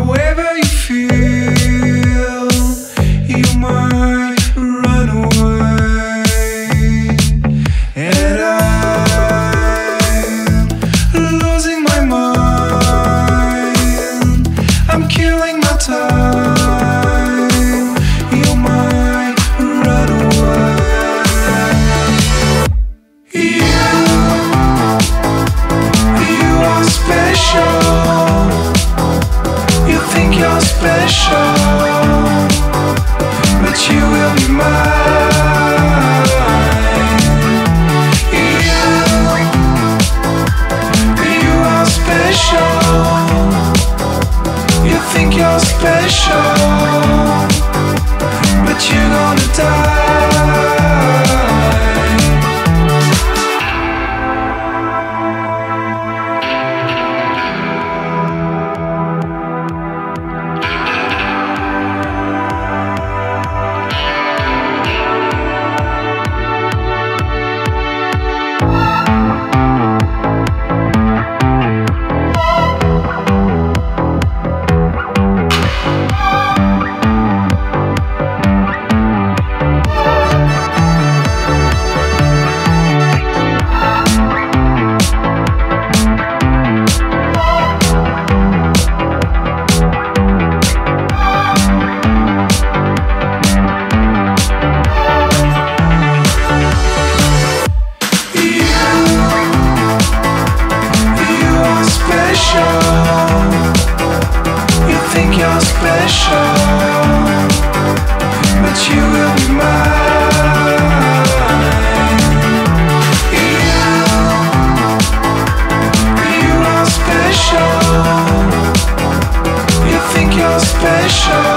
However you feel, you might run away. And I'm losing my mind. I'm killing my time. You might run away. You are special. You think you're special, but you will be mine. You are special. You think you're special, but you're gonna die. Special.